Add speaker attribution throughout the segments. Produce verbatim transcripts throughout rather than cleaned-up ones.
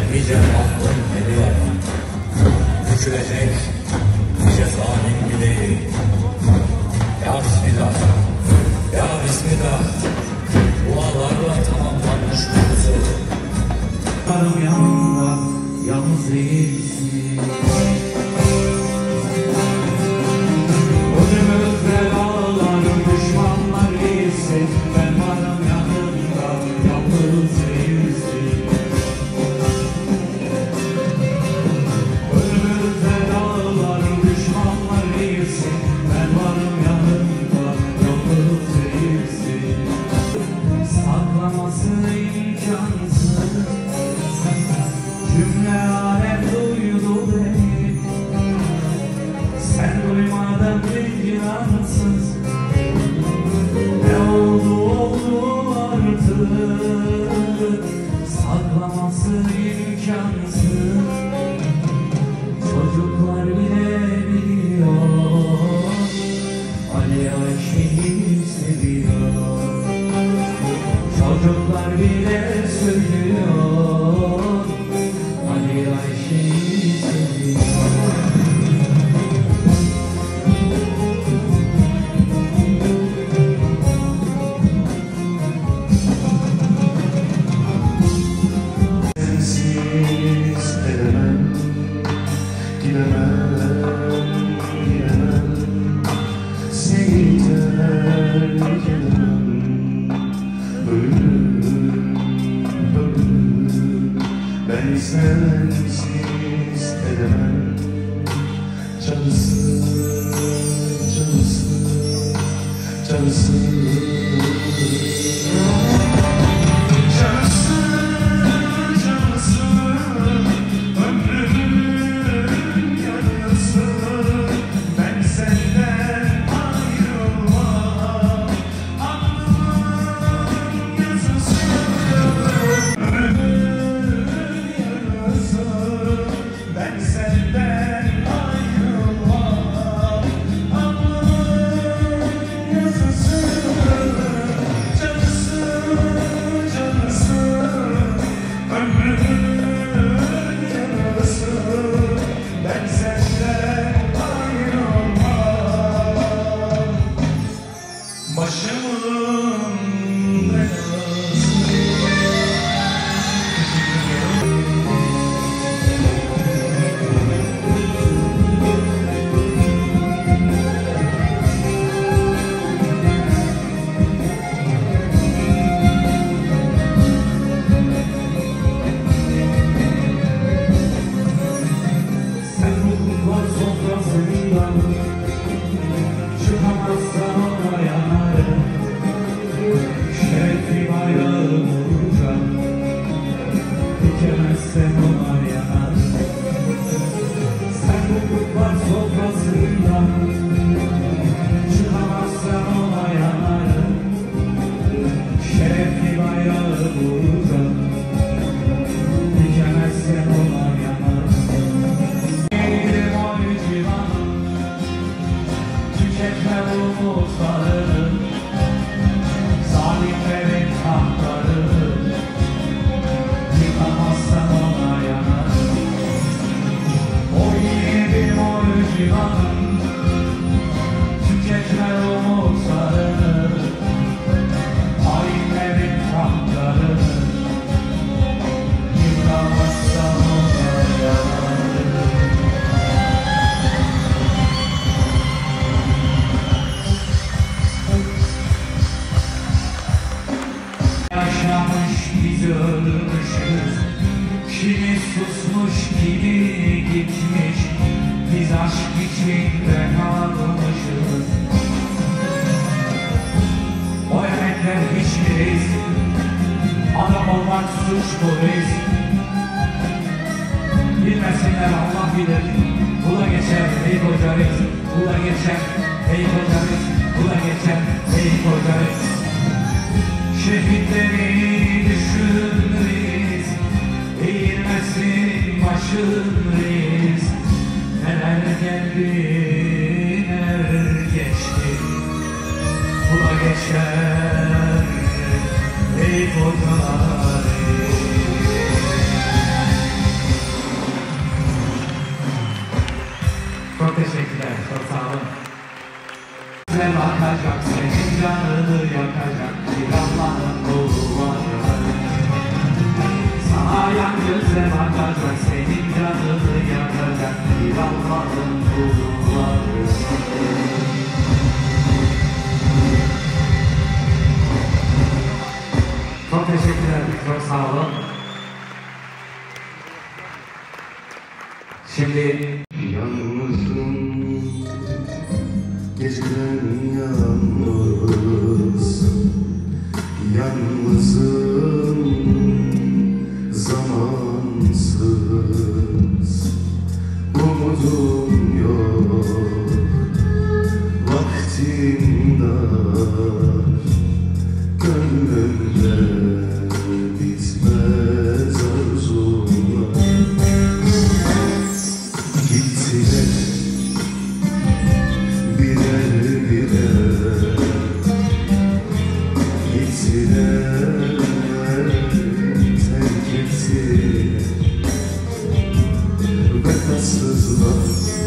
Speaker 1: nice aklın eli var. Bükülecek nice zalim bileği. Ya Bismillah, ya Bismillah, dualarla tamamlanmış kuzu. Karım yanında yalnız değilsin. Ölümüz belalarım, düşmanlar iyisin. Ben varım yanında, yalnız değilsin. Ölümüz belalarım, düşmanlar iyisin. Ben varım yanında, yalnız değilsin. Saklaması imkansız, cümle alem duydu beni. Sen duymadın vicdansız. Ne oldu oldu artık. Saklaması imkansız. Çocuklar bile biliyor Ali Ayşe'yi seviyor. Çocuklar bile söylüyor Ali Ayşe'yi seviyor.
Speaker 2: Sensiz edemem, gidemem, gidemem. Seni terk edemem. Ölüm, ölüm. Ben sensiz edemem. Cansın, cansın, cansın.
Speaker 1: Kimi susmuş, kimi gitmiş. Biz aşk içinde kalmışız. O emekler hiçbiriz. Adam olmak suç bu biz. Bilmesinler Allah bilir. Bula geçer ey kocarız. Bula geçer ey kocarız. Bula geçer ey kocarız. Şehitleri düşünürüz. Eğilmesin başın reis. Neler geldi, neler geçti. Bula geçer ey kocarız. olun. Size bakacak, senin canını yakacak bir Allah'ın kulu var. Sana yan göze bakacak, senin canını yakacak bir Allah'ın kulu var. Çok teşekkürler, çok sağ olun. Şimdi
Speaker 2: yalnızım, geceden yalnız, yalnızım, zamansız, umudum yok, vaktim dar, gönlümde bitmez arzular. Gittiler birer birer, gittiler terk ettiler. Vefasızlar,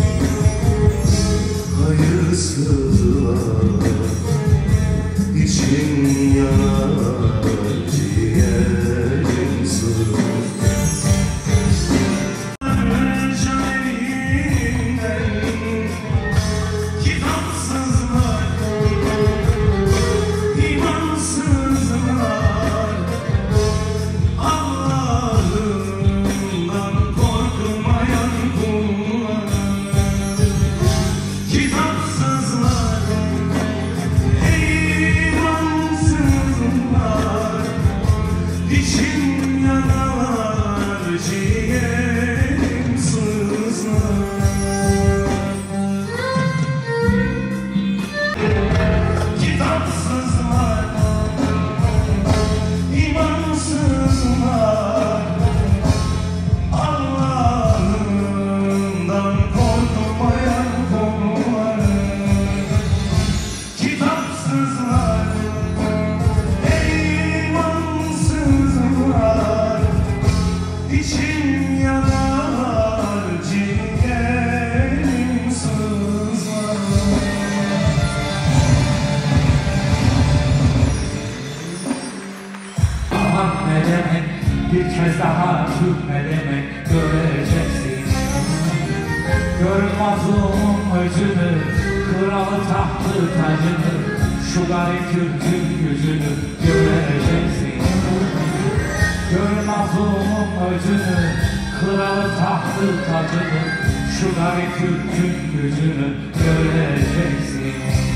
Speaker 2: hayırsızlar, içim yanar, ciğerim sızlar.
Speaker 1: bir kez daha hükmedemek göreceksin. Gör mazlumun özünü, kralı tahtı tacını, şu garip Türk'ün yüzünü göreceksin. Gör mazlumun özünü, kralı tahtı tacını, şu garip Türk'ün yüzünü göreceksin.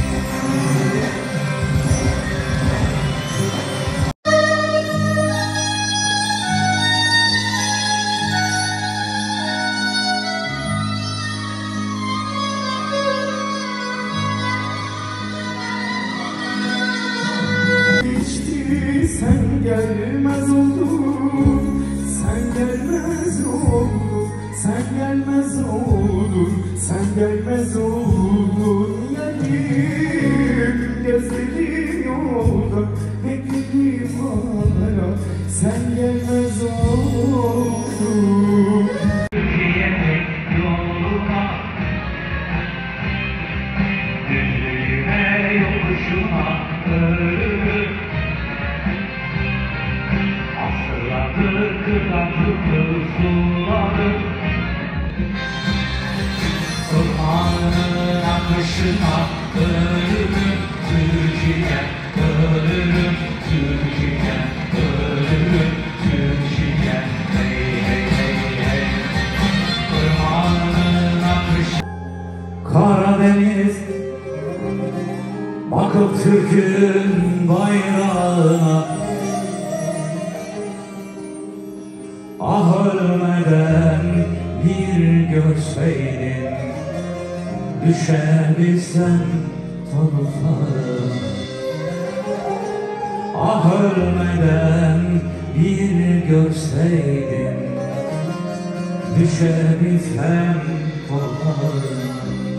Speaker 2: Sen gelmez oldun, sen gelmez oldun, sen gelmez oldun, sen gelmez oldun. Yarim gözlerim yolda, bekledim hala, sen gelmez oldun.
Speaker 1: Türkiye'nin yoluna, düzlüğüne yokuşuna ölürüm. Asırlardır kırlaklıklı suları, Irmağının akışına ölürüm. Türkiye ölürüm, Türkiye ölürüm, Türkiye hey hey hey hey. Irmağının akışına Karadeniz, bakıp Türk'ün bayrağına, ah ölmeden bir görseydin, düşebilsen tanıklarım. Ah ölmeden bir görseydin, düşebilsen tanıklarım.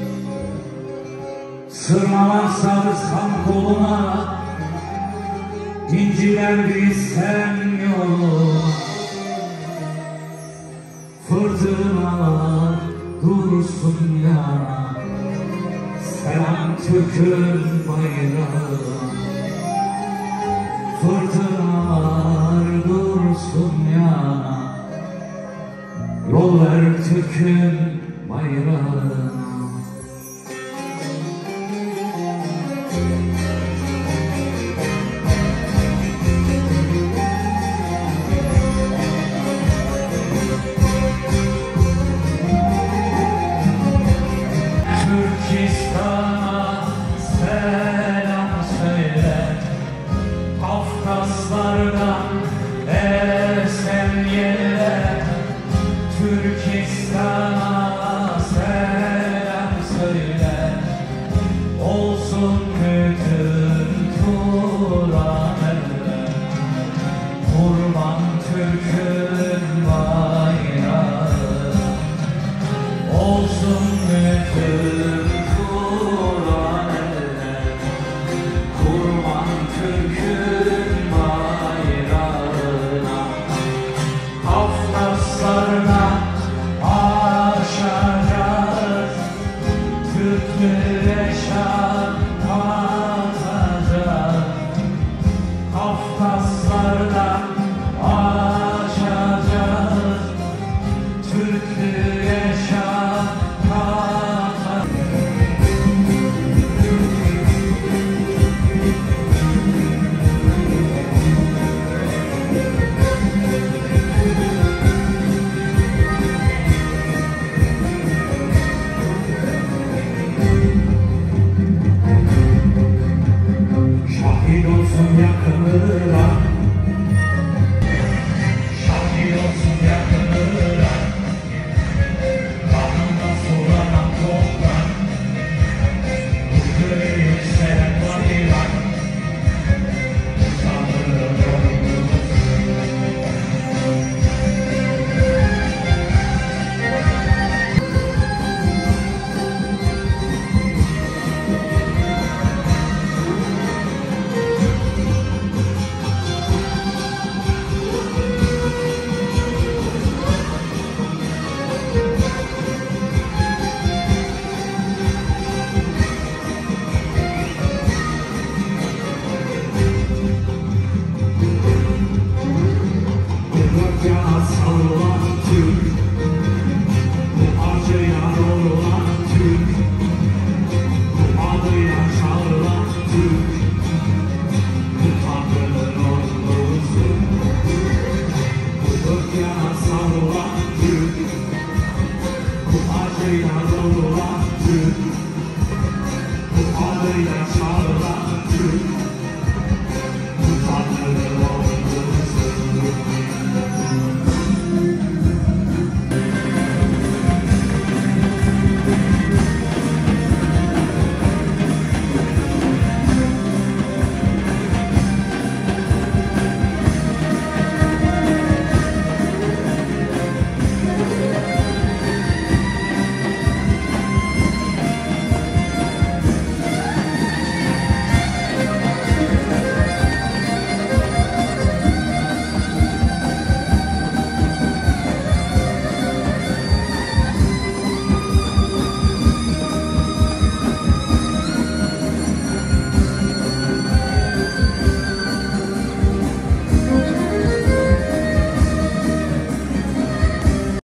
Speaker 1: Sırmalar sarılsam koluna, inciler bilsem yoluna. Fırtınalar dursun yana, Selam Türk'ün bayrağı, fırtınalar dursun yana, yol ver Türk'ün bayrağına. Türkistan'a selam söyle, Kafkaslardan esen yeller. Türkistan'a selam söyle, olsun bütün Turan eller. Kurban Türk'ün bayrağı, olsun bütün